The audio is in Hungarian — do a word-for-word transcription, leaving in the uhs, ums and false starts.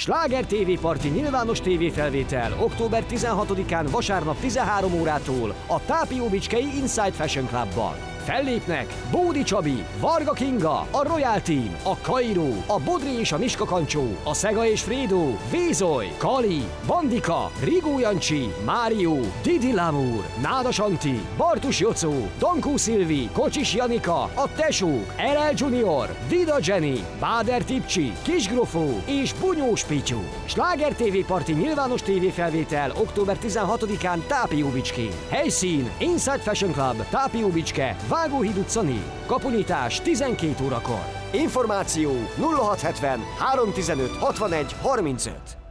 Sláger té vé Party nyilvános tévéfelvétel október tizenhatodikán vasárnap tizenhárom órától a Tápióbicskei Inside Fashion Clubban. Fellépnek Bódi Csabi, Varga Kinga, a Royal Team, a Kairó, a Bodri és a Miska Kancsó, a Szega és Frédó, Vézoly, Kali, Bandika, Rigó Jancsi, Mário, Didi Lamour, Nádas Anti, Bartus Jocó, Dankó Szilvi, Kocsis Janika, a Tesók, el el Junior, Vida Jenny, Báder Tipcsi, Kisgrofó és Bunyós Pityu. Sláger té vé Party nyilvános tévéfelvétel október tizenhatodikán Tápióbicskén. Helyszín Inside Fashion Club, Tápióbicske, Vágóhíd utca négy. Kapunyitás tizenkét órakor. Információ nulla hat hetven három tizenöt hatvanegy harmincöt.